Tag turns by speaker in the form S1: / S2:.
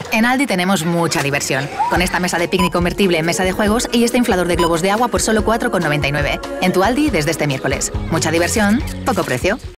S1: En Aldi tenemos mucha diversión, con esta mesa de picnic convertible en mesa de juegos y este inflador de globos de agua por solo 4,99. En tu Aldi desde este miércoles. Mucha diversión, poco precio.